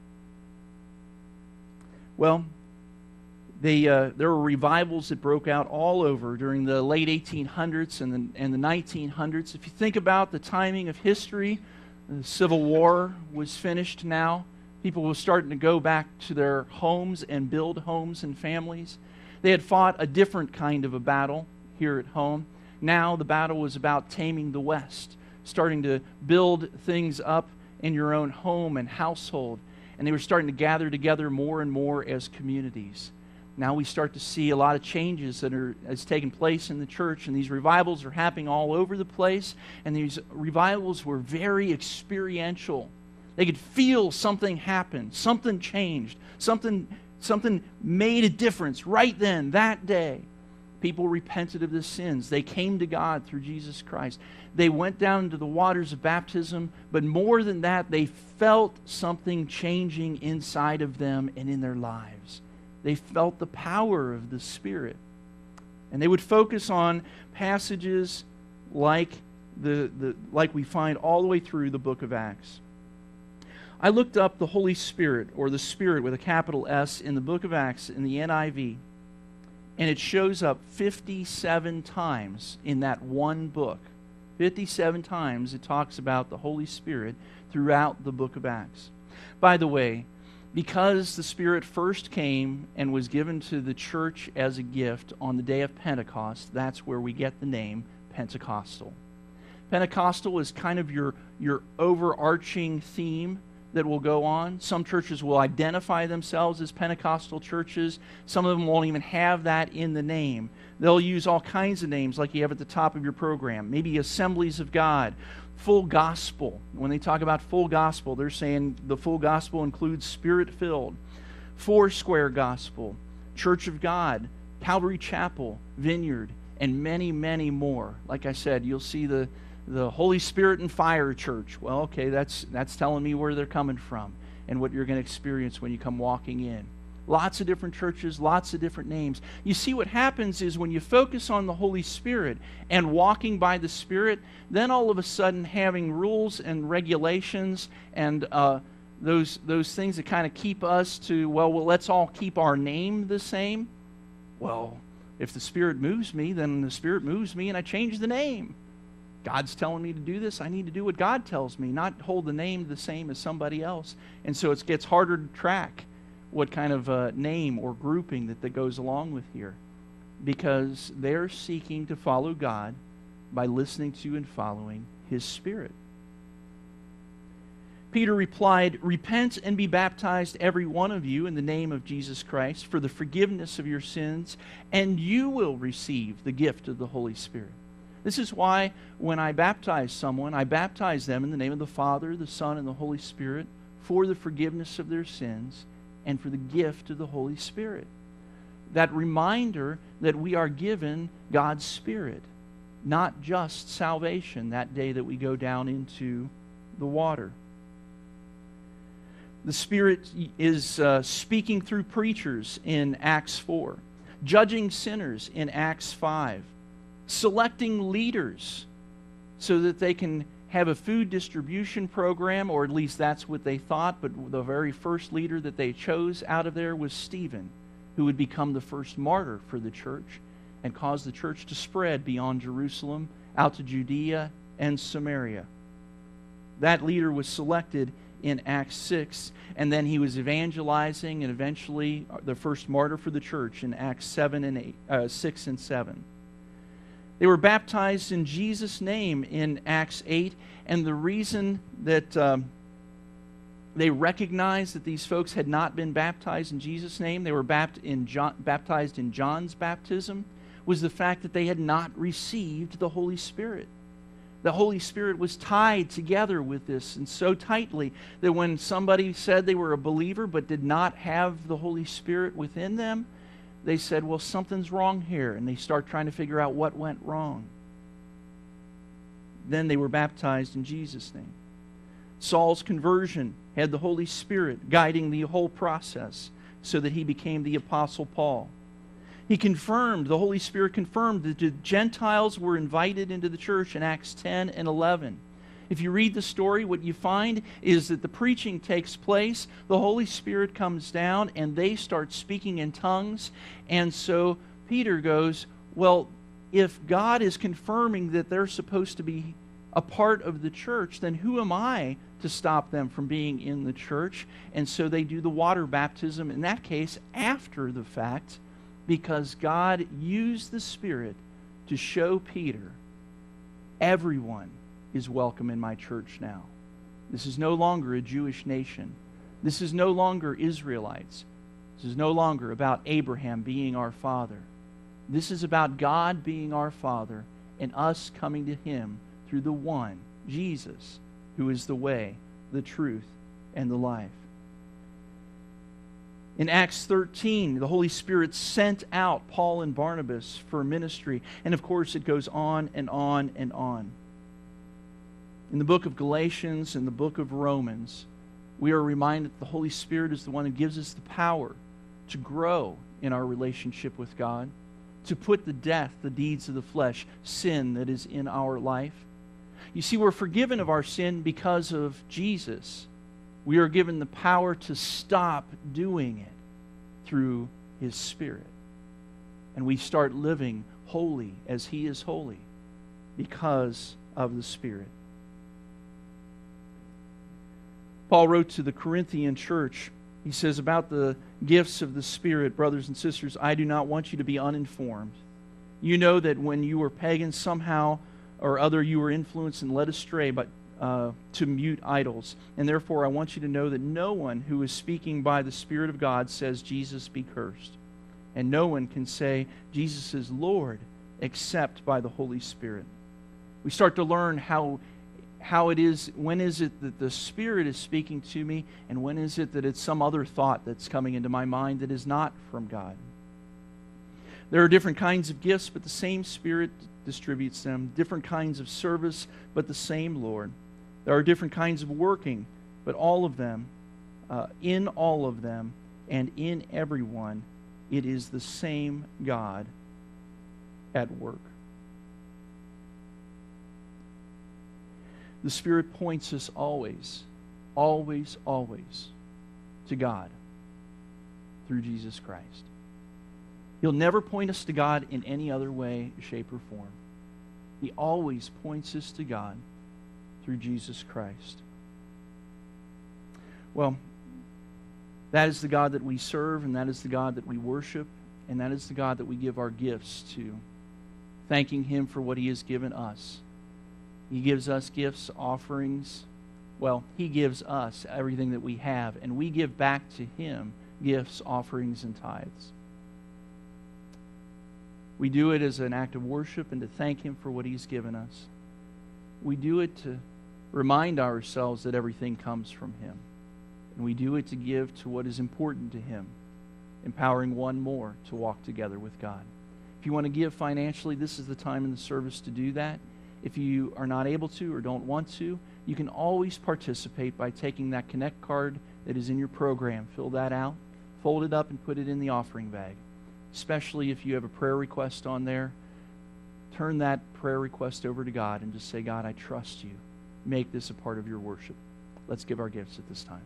Well, there were revivals that broke out all over during the late 1800s and the 1900s. If you think about the timing of history, the Civil War was finished now. People were starting to go back to their homes and build homes and families. They had fought a different kind of a battle here at home. Now the battle was about taming the West, starting to build things up in your own home and household. And they were starting to gather together more and more as communities. Now we start to see a lot of changes that has taken place in the church, and these revivals are happening all over the place, and these revivals were very experiential. They could feel something happen, something changed, something made a difference right then, that day. People repented of their sins. They came to God through Jesus Christ. They went down into the waters of baptism, but more than that, they felt something changing inside of them and in their lives. They felt the power of the Spirit. And they would focus on passages like like we find all the way through the book of Acts. I looked up the Holy Spirit, or the Spirit with a capital S, in the book of Acts in the NIV, and it shows up 57 times in that one book. 57 times it talks about the Holy Spirit throughout the book of Acts. By the way, because the Spirit first came and was given to the church as a gift on the day of Pentecost, that's where we get the name Pentecostal. Pentecostal is kind of your overarching theme that will go on. Some churches will identify themselves as Pentecostal churches. Some of them won't even have that in the name. They'll use all kinds of names like you have at the top of your program. Maybe Assemblies of God, Full Gospel. When they talk about full gospel, they're saying the full gospel includes Spirit-filled. Foursquare Gospel, Church of God, Calvary Chapel, Vineyard, and many, many more. Like I said, you'll see the Holy Spirit and Fire Church. Well, okay, that's telling me where they're coming from and what you're going to experience when you come walking in. Lots of different churches, lots of different names. You see, what happens is when you focus on the Holy Spirit and walking by the Spirit, then all of a sudden having rules and regulations and those things that kind of keep us to, well, let's all keep our name the same. Well, if the Spirit moves me, then the Spirit moves me and I change the name. God's telling me to do this, I need to do what God tells me, not hold the name the same as somebody else. And so it gets harder to track what kind of name or grouping that goes along with here, because they're seeking to follow God by listening to and following His Spirit. Peter replied, "Repent and be baptized, every one of you, in the name of Jesus Christ, for the forgiveness of your sins, and you will receive the gift of the Holy Spirit." This is why when I baptize someone, I baptize them in the name of the Father, the Son, and the Holy Spirit for the forgiveness of their sins and for the gift of the Holy Spirit. That reminder that we are given God's Spirit, not just salvation that day that we go down into the water. The Spirit is speaking through preachers in Acts 4, judging sinners in Acts 5, selecting leaders so that they can have a food distribution program, or at least that's what they thought, but the very first leader that they chose out of there was Stephen, who would become the first martyr for the church and cause the church to spread beyond Jerusalem, out to Judea and Samaria. That leader was selected in Acts 6, and then he was evangelizing and eventually the first martyr for the church in Acts 6 and 7. They were baptized in Jesus' name in Acts 8, and the reason that they recognized that these folks had not been baptized in Jesus' name, they were baptized in John's baptism, was the fact that they had not received the Holy Spirit. The Holy Spirit was tied together with this, and so tightly that when somebody said they were a believer but did not have the Holy Spirit within them, they said, well, something's wrong here, and they start trying to figure out what went wrong. Then they were baptized in Jesus' name. Saul's conversion had the Holy Spirit guiding the whole process so that he became the Apostle Paul. The Holy Spirit confirmed that the Gentiles were invited into the church in Acts 10 and 11. If you read the story, what you find is that the preaching takes place, the Holy Spirit comes down, and they start speaking in tongues. And so Peter goes, well, if God is confirming that they're supposed to be a part of the church, then who am I to stop them from being in the church? And so they do the water baptism, in that case, after the fact, because God used the Spirit to show Peter, everyone is welcome in my church now. This is no longer a Jewish nation. This is no longer Israelites. This is no longer about Abraham being our father. This is about God being our Father and us coming to Him through the one, Jesus, who is the way, the truth, and the life. In Acts 13, the Holy Spirit sent out Paul and Barnabas for ministry. And of course, it goes on and on and on. In the book of Galatians and the book of Romans, we are reminded that the Holy Spirit is the one who gives us the power to grow in our relationship with God, to put to death the deeds of the flesh, sin that is in our life. You see, we're forgiven of our sin because of Jesus. We are given the power to stop doing it through His Spirit. And we start living holy as He is holy because of the Spirit. Paul wrote to the Corinthian church, he says about the gifts of the Spirit, brothers and sisters, I do not want you to be uninformed. You know that when you were pagans, somehow or other you were influenced and led astray to mute idols. And therefore I want you to know that no one who is speaking by the Spirit of God says Jesus be cursed. And no one can say Jesus is Lord except by the Holy Spirit. We start to learn how it is, when is it that the Spirit is speaking to me, and when is it that it's some other thought that's coming into my mind that is not from God. There are different kinds of gifts, but the same Spirit distributes them. Different kinds of service, but the same Lord. There are different kinds of working, but all of them, in all of them, and in everyone, it is the same God at work. The Spirit points us always, always, always to God through Jesus Christ. He'll never point us to God in any other way, shape, or form. He always points us to God through Jesus Christ. Well, that is the God that we serve, and that is the God that we worship, and that is the God that we give our gifts to, thanking Him for what He has given us. He gives us gifts, offerings. Well, He gives us everything that we have, and we give back to Him gifts, offerings, and tithes. We do it as an act of worship and to thank Him for what He's given us. We do it to remind ourselves that everything comes from Him. And we do it to give to what is important to Him, empowering one more to walk together with God. If you want to give financially, this is the time in the service to do that. If you are not able to or don't want to, You can always participate by taking that Connect card that is in your program. Fill that out, fold it up, and put it in the offering bag. Especially if you have a prayer request on there, turn that prayer request over to God and just say, God, I trust you. Make this a part of your worship. Let's give our gifts at this time.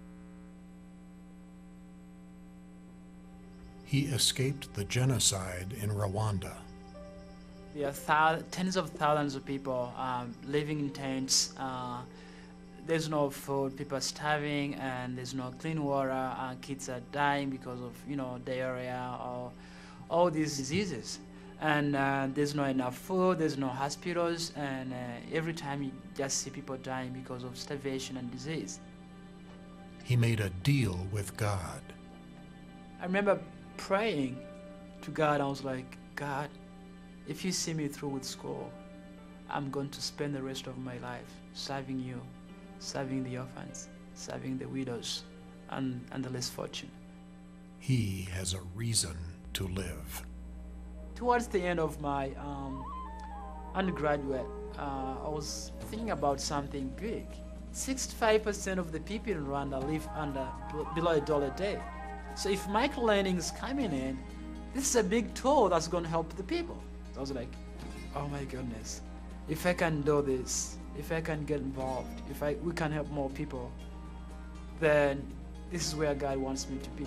He escaped the genocide in Rwanda. There are tens of thousands of people living in tents. There's no food, people are starving, and there's no clean water. Kids are dying because of, diarrhea or all these diseases. And there's not enough food, there's no hospitals, and every time you just see people dying because of starvation and disease. He made a deal with God. I remember praying to God. I was like, God, if you see me through with school, I'm going to spend the rest of my life serving you, serving the orphans, serving the widows, and the less fortunate. He has a reason to live. Towards the end of my undergraduate, I was thinking about something big. 65% of the people in Rwanda live below $1 a day. So if microlending is coming in, this is a big tool that's going to help the people. I was like, oh my goodness, if I can do this, if I can get involved, we can help more people, then this is where God wants me to be.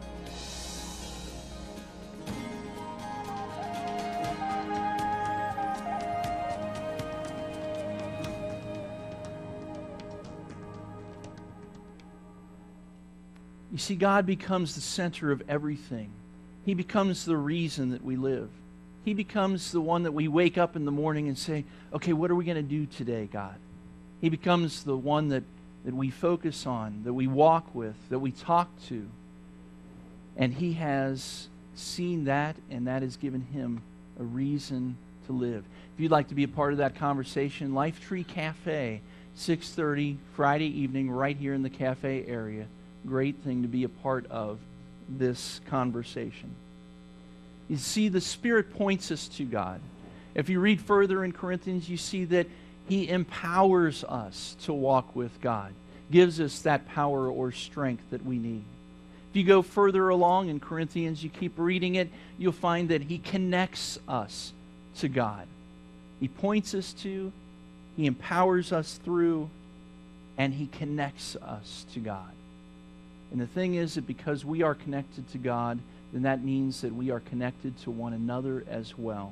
You see, God becomes the center of everything. He becomes the reason that we live. He becomes the one that we wake up in the morning and say, okay, what are we going to do today, God? He becomes the one that we focus on, that we walk with, that we talk to. And He has seen that, and that has given Him a reason to live. If you'd like to be a part of that conversation, Life Tree Cafe, 6:30 Friday evening, right here in the cafe area. Great thing to be a part of this conversation. You see, the Spirit points us to God. If you read further in Corinthians, you see that He empowers us to walk with God, gives us that power or strength that we need. If you go further along in Corinthians, you keep reading it, you'll find that He connects us to God. He points us to, He empowers us through, and He connects us to God. And the thing is that because we are connected to God, then that means that we are connected to one another as well.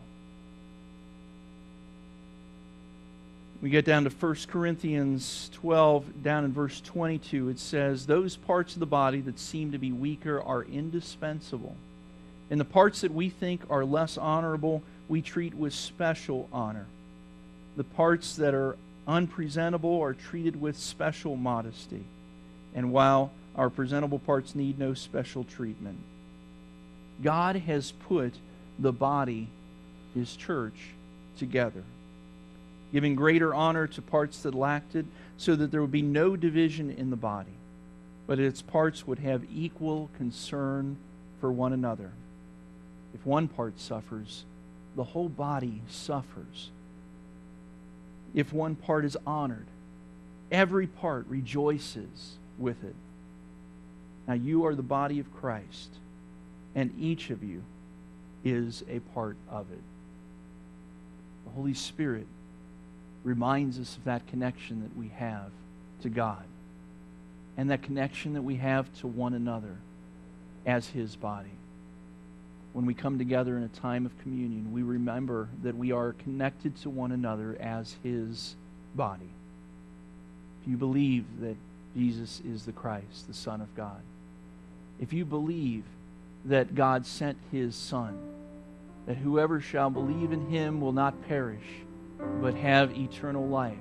We get down to 1 Corinthians 12, down in verse 22, it says, those parts of the body that seem to be weaker are indispensable. And the parts that we think are less honorable, we treat with special honor. The parts that are unpresentable are treated with special modesty. And while our presentable parts need no special treatment, God has put the body, His church, together, giving greater honor to parts that lacked it, so that there would be no division in the body, but its parts would have equal concern for one another. If one part suffers, the whole body suffers. If one part is honored, every part rejoices with it. Now you are the body of Christ, and each of you is a part of it. The Holy Spirit reminds us of that connection that we have to God, and that connection that we have to one another as His body. When we come together in a time of communion, we remember that we are connected to one another as His body. If you believe that Jesus is the Christ, the Son of God, if you believe that God sent His Son, that whoever shall believe in Him will not perish, but have eternal life,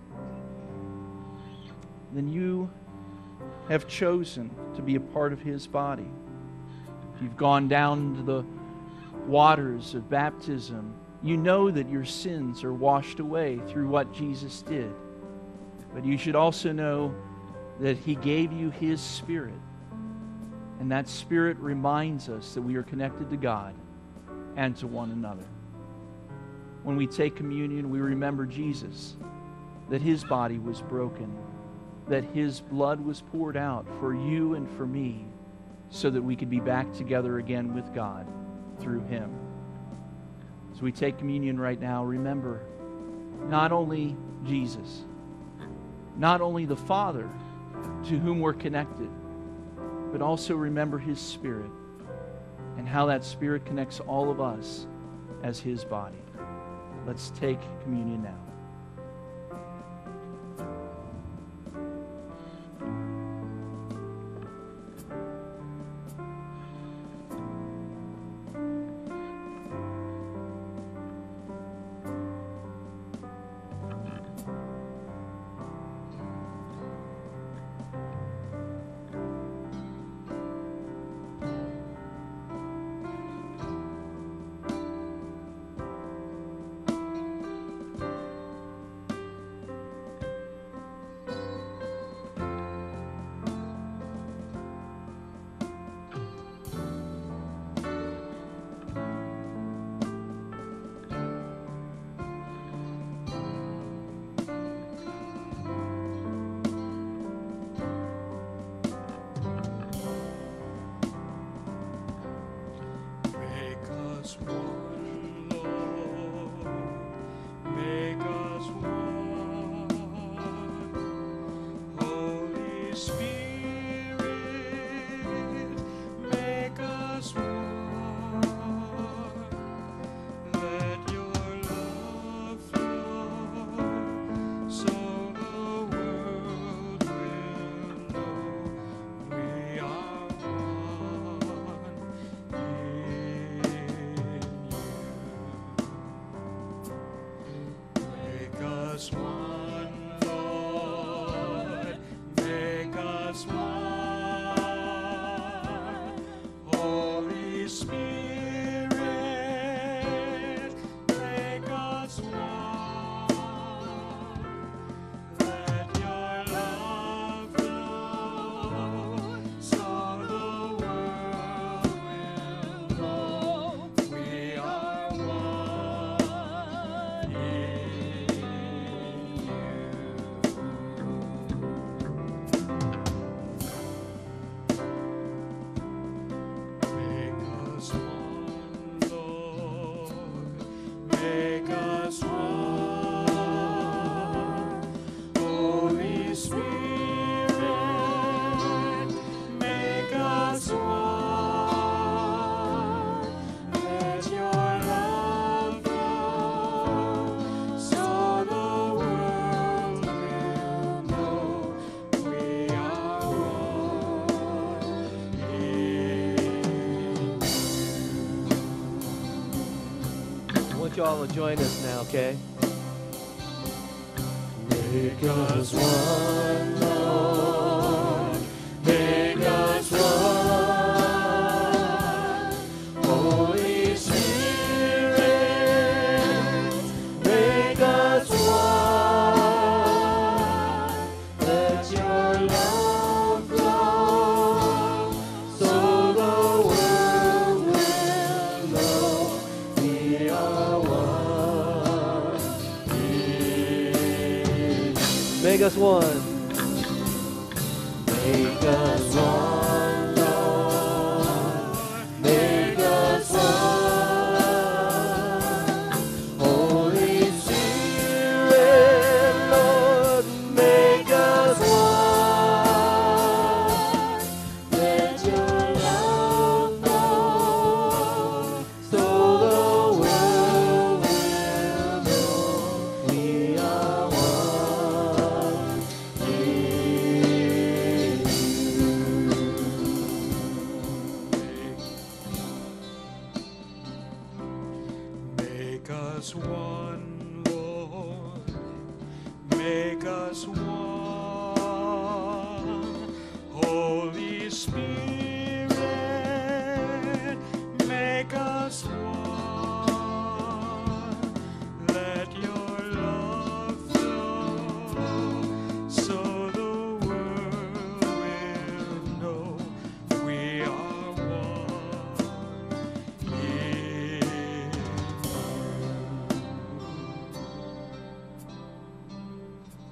then you have chosen to be a part of His body. If you've gone down to the waters of baptism, you know that your sins are washed away through what Jesus did. But you should also know that He gave you His Spirit. And that Spirit reminds us that we are connected to God and to one another. When we take communion, we remember Jesus. that his body was broken, that his blood was poured out for you and for me, so that we could be back together again with God through him. As we take communion right now, remember not only Jesus, not only the Father to whom we're connected, but also remember his Spirit and how that Spirit connects all of us as his body. Let's take communion now. Y'all will join us now, okay? Make us one, Lord. Make us one. Holy Spirit, make us one. Let your love flow so the world will know we are one. Make us one. Make us one, Lord. Make us one. Holy Spirit, Lord, make us one. Let your love flow so the world will know we are one. Make us one, Lord. Make us one. Holy Spirit, make us one. Let your love flow so the world will know we are one in you.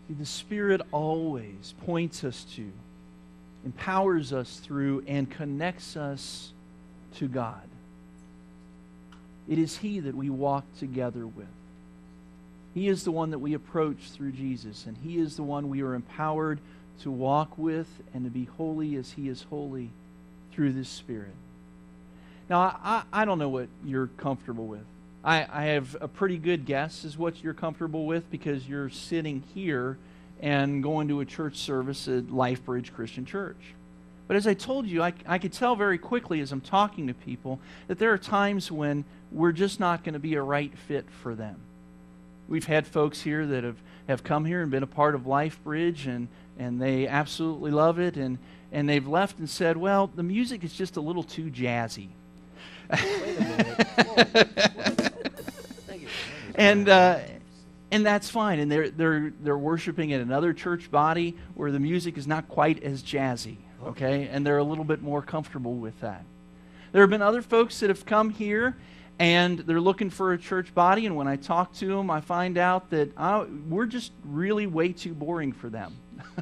See, the Spirit always points us to, empowers us through, and connects us to God. It is He that we walk together with. He is the one that we approach through Jesus, and He is the one we are empowered to walk with and to be holy as He is holy through this Spirit. Now, I don't know what you're comfortable with. I have a pretty good guess as what you're comfortable with because you're sitting here and going to a church service at LifeBridge Christian Church. But as I told you, I could tell very quickly as I'm talking to people that there are times when we're just not going to be a right fit for them. We've had folks here that have come here and been a part of LifeBridge, and they absolutely love it, and they've left and said, well, the music is just a little too jazzy. Wait a minute. Thank you. And that's fine. And they're worshiping at another church body where the music is not quite as jazzy, okay? And they're a little bit more comfortable with that. There have been other folks that have come here and they're looking for a church body, and when I talk to them, I find out that we're just really way too boring for them.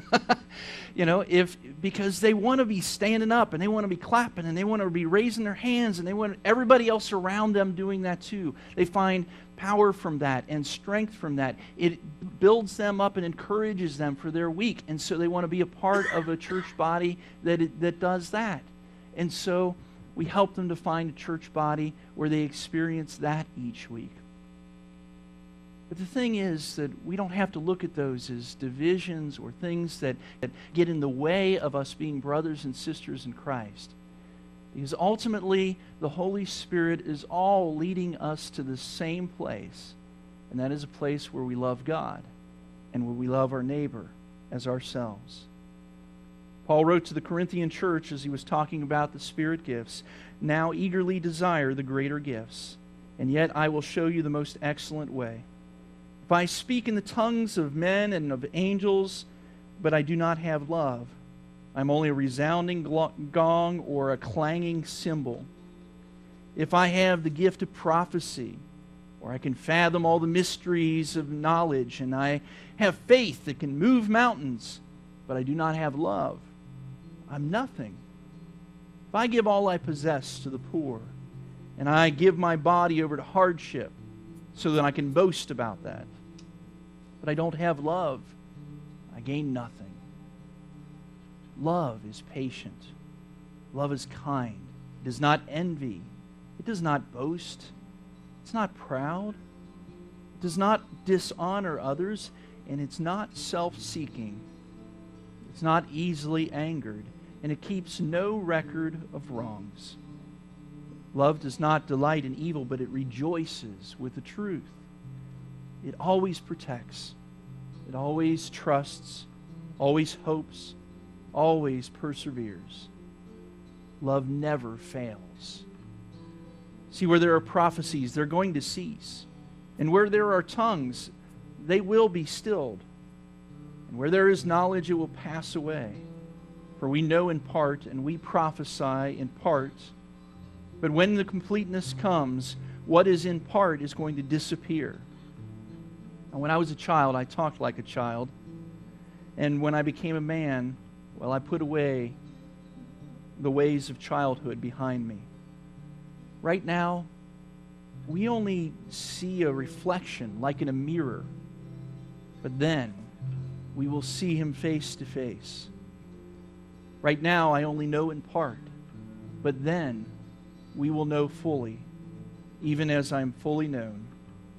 Because they want to be standing up and they want to be clapping and they want to be raising their hands and they want everybody else around them doing that too. They find power from that and strength from that. It builds them up and encourages them for their week, and so they want to be a part of a church body that does that. And so we help them to find a church body where they experience that each week. But the thing is that we don't have to look at those as divisions or things that get in the way of us being brothers and sisters in Christ. Because ultimately, the Holy Spirit is all leading us to the same place, and that is a place where we love God and where we love our neighbor as ourselves. Paul wrote to the Corinthian church as he was talking about the Spirit gifts, "Now eagerly desire the greater gifts, and yet I will show you the most excellent way. If I speak in the tongues of men and of angels, but I do not have love, I'm only a resounding gong or a clanging cymbal. If I have the gift of prophecy, or I can fathom all the mysteries of knowledge, and I have faith that can move mountains, but I do not have love, I'm nothing. If I give all I possess to the poor, and I give my body over to hardship, so that I can boast about that, but I don't have love, I gain nothing. Love is patient. Love is kind. It does not envy. It does not boast. It's not proud. It does not dishonor others, and it's not self-seeking. It's not easily angered, and it keeps no record of wrongs. Love does not delight in evil, but it rejoices with the truth. It always protects. It always trusts, always hopes, always perseveres. Love never fails. See, where there are prophecies, they're going to cease. And where there are tongues, they will be stilled. And where there is knowledge, it will pass away. For we know in part, and we prophesy in part. But when the completeness comes, what is in part is going to disappear. And when I was a child, I talked like a child. And when I became a man, well, I put away the ways of childhood behind me. Right now, we only see a reflection like in a mirror. But then, we will see Him face to face. Right now, I only know in part. But then, we will know fully, even as I am fully known.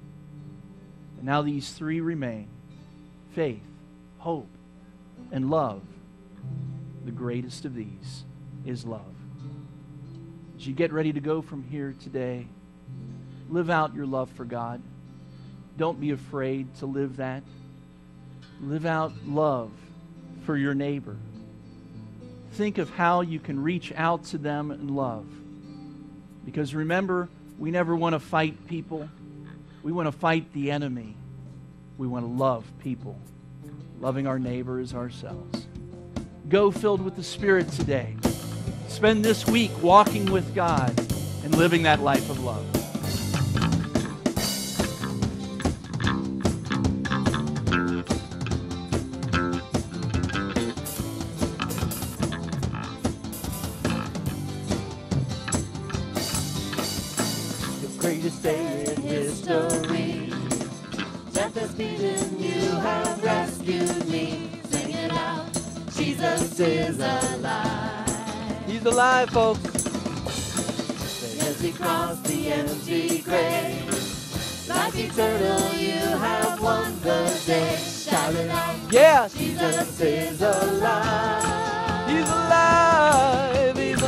And now these three remain: faith, hope, and love. The greatest of these is love. As you get ready to go from here today, live out your love for God. Don't be afraid to live that. Live out love for your neighbor. Think of how you can reach out to them in love. Because remember, we never want to fight people. We want to fight the enemy. We want to love people, loving our neighbor as ourselves. Go filled with the Spirit today. Spend this week walking with God and living that life of love. that's beaten, you have rescued me. Sing it out. Jesus is alive. He's alive, folks. As he crossed the empty grave, life eternal, you have won the day. Shout it out. Yeah, Jesus is alive. He's alive. He's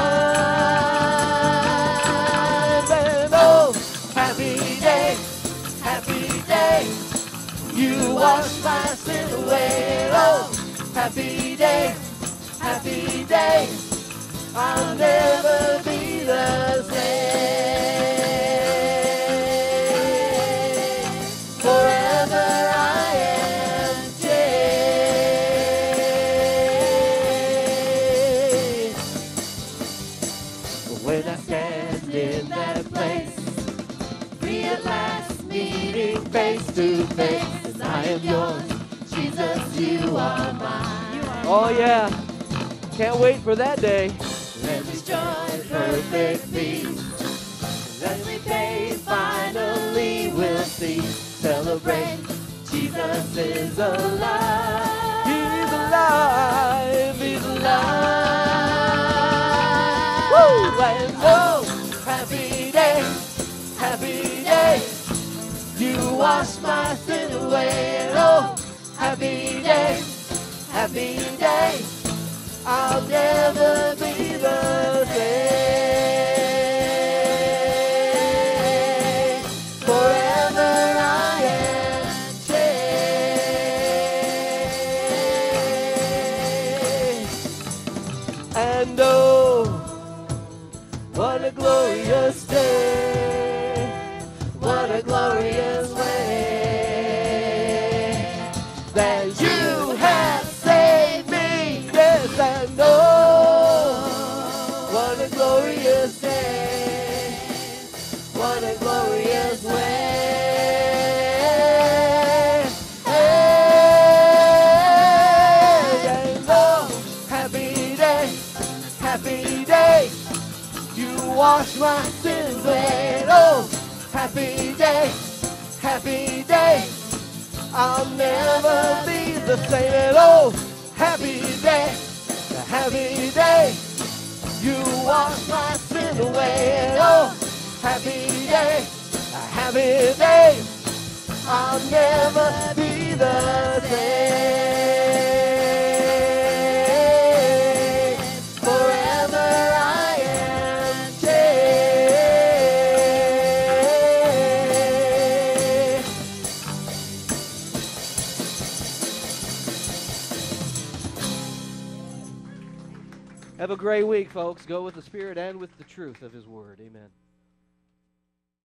alive. And oh, happy day, happy day. You wash my sin away. Oh, happy day, happy day. I'll never be the same. Forever I am changed. But when I stand in that place, free at last, meeting face to face, as I am yours, Jesus, you are mine. Oh yeah, can't wait for that day. Let me joy, perfect peace. As we pay, finally we'll see. Celebrate, Jesus is alive. He's alive, he's alive. Woo! And oh, happy day, happy day. You wash my sin away. And oh, happy day, happy day. I'll never be the same. Forever I am changed. And oh, what a glorious day. What a glorious way that you have saved me. Yes, and oh, what a glorious day. What a glorious way. Hey, and oh, happy day, happy day. You wash my sins away. Oh, happy day, happy day. I'll never be the same at all. Happy day, happy day. You wash my sin away. Oh, happy day, happy day. I'll never be the same. Forever I am changed. Have a great week, folks. Go with the Spirit and with the truth of His Word. Amen.